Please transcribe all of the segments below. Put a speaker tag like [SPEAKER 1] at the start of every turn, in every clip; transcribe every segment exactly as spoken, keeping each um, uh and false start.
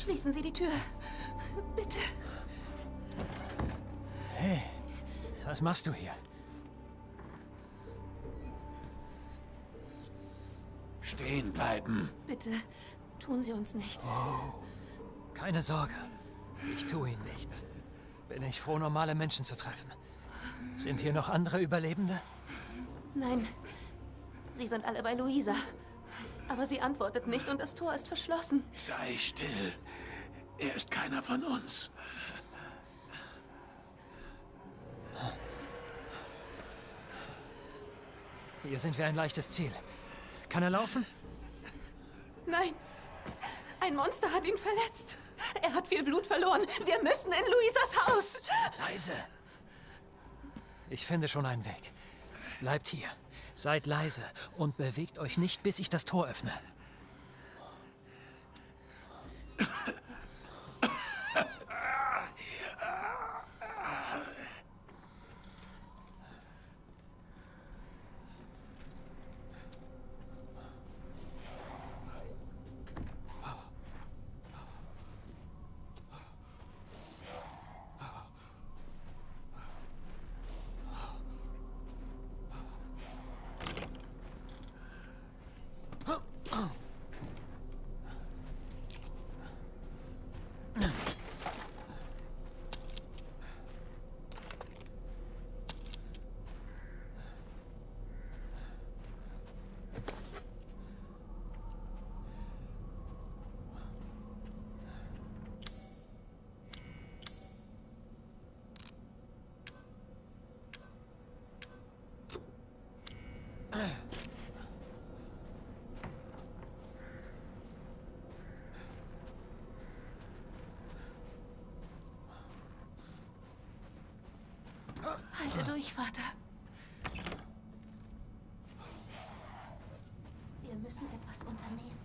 [SPEAKER 1] Schließen Sie die Tür. Bitte.
[SPEAKER 2] Hey, was machst du hier?
[SPEAKER 3] Stehen bleiben.
[SPEAKER 1] Bitte, tun Sie uns nichts.
[SPEAKER 2] Oh, keine Sorge. Ich tue Ihnen nichts. Bin ich froh, normale Menschen zu treffen. Sind hier noch andere Überlebende?
[SPEAKER 1] Nein, sie sind alle bei Luisa. Aber sie antwortet nicht und das Tor ist verschlossen.
[SPEAKER 3] Sei still. Er ist keiner von uns.
[SPEAKER 2] Hier sind wir ein leichtes Ziel. Kann er laufen?
[SPEAKER 1] Nein, ein Monster hat ihn verletzt. Er hat viel Blut verloren. Wir müssen in Luisas Haus.
[SPEAKER 2] Psst, leise. Ich finde schon einen Weg. Bleibt hier. Seid leise und bewegt euch nicht, bis ich das Tor öffne.
[SPEAKER 1] Halte durch, Vater. Wir müssen etwas unternehmen.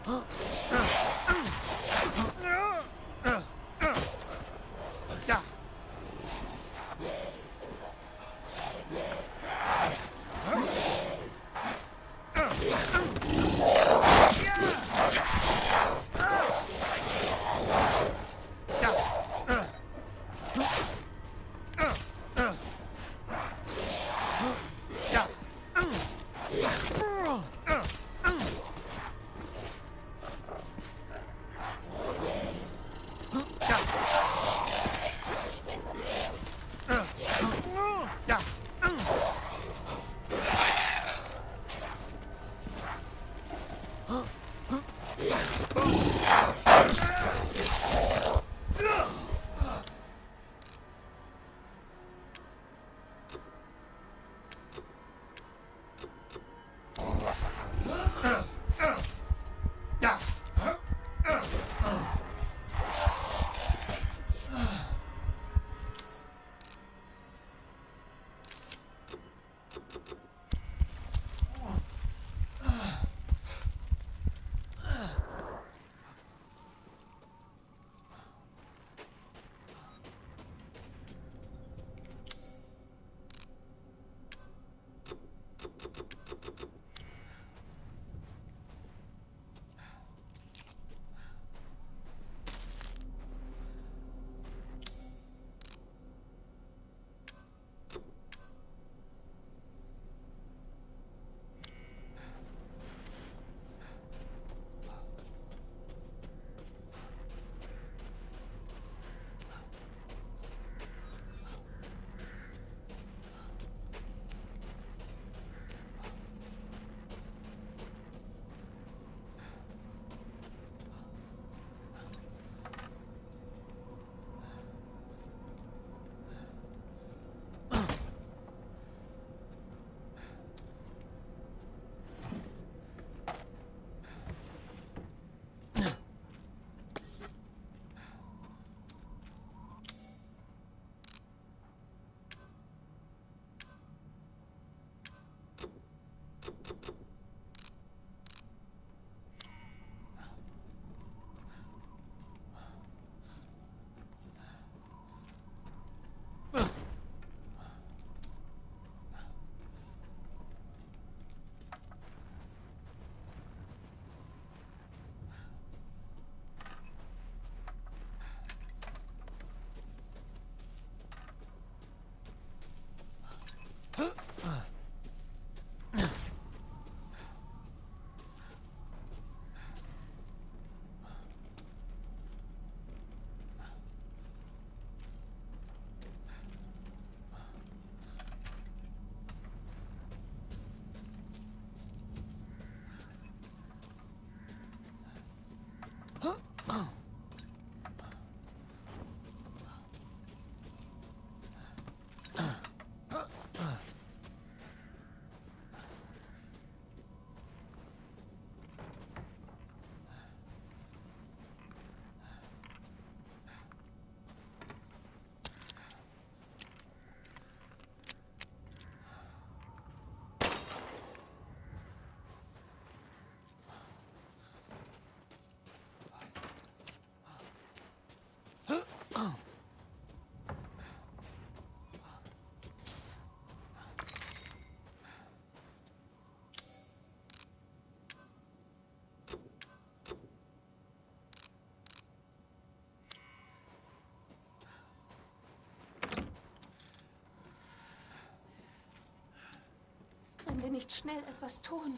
[SPEAKER 1] Wenn wir nicht schnell etwas tun.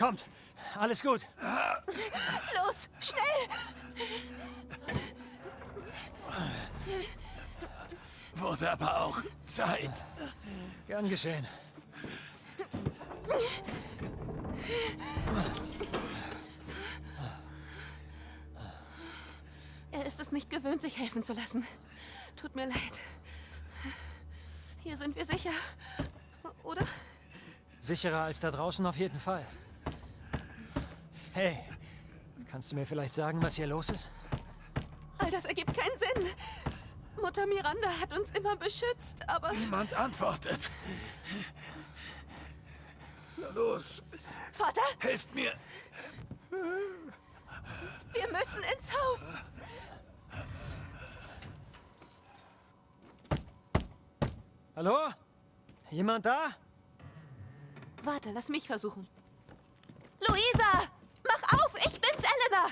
[SPEAKER 2] kommt. Alles gut.
[SPEAKER 1] Los, schnell!
[SPEAKER 3] Wurde aber auch Zeit.
[SPEAKER 2] Gern geschehen.
[SPEAKER 1] Er ist es nicht gewöhnt, sich helfen zu lassen. Tut mir leid. Hier sind wir sicher. Oder?
[SPEAKER 2] Sicherer als da draußen auf jeden Fall. Hey, kannst du mir vielleicht sagen, was hier los ist?
[SPEAKER 1] All das ergibt keinen Sinn. Mutter Miranda hat uns immer beschützt, aber...
[SPEAKER 3] Niemand antwortet. Na los,
[SPEAKER 1] Vater,
[SPEAKER 3] helft mir.
[SPEAKER 1] wir müssen ins Haus.
[SPEAKER 2] Hallo? Jemand da?
[SPEAKER 1] Warte, lass mich versuchen. Luisa! Mach auf! Ich bin's, Elena!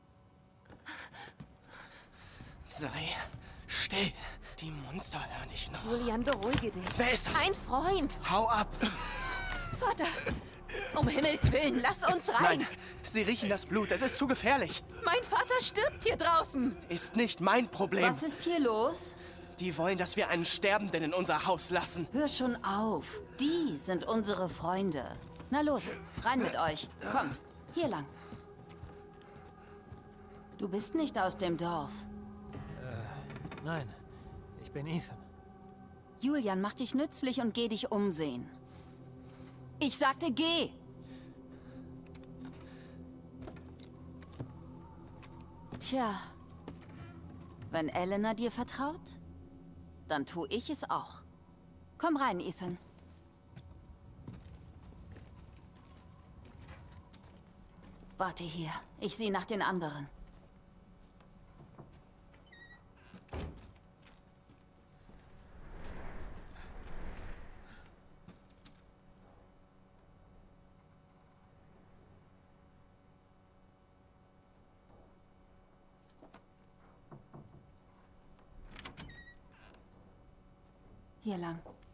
[SPEAKER 4] Sei still. Die Monster hören dich noch.
[SPEAKER 1] Julian, beruhige dich.
[SPEAKER 4] Wer ist das?
[SPEAKER 1] Ein Freund.
[SPEAKER 4] Hau ab!
[SPEAKER 1] Vater! Um Himmels Willen, lass uns rein!
[SPEAKER 4] Nein, sie riechen das Blut. Es ist zu gefährlich.
[SPEAKER 1] Mein Vater stirbt hier draußen!
[SPEAKER 4] Ist nicht mein Problem.
[SPEAKER 5] Was ist hier los?
[SPEAKER 4] Die wollen, dass wir einen Sterbenden in unser Haus lassen.
[SPEAKER 5] Hör schon auf. Die sind unsere Freunde. Na los, rein mit euch. Kommt, hier lang. Du bist nicht aus dem Dorf.
[SPEAKER 2] Nein, ich bin Ethan.
[SPEAKER 5] Julian, mach dich nützlich und geh dich umsehen. Ich sagte, geh! Tja, wenn Elena dir vertraut, dann tu ich es auch. Komm rein, Ethan. Warte hier, ich sehe nach den anderen. Hier lang.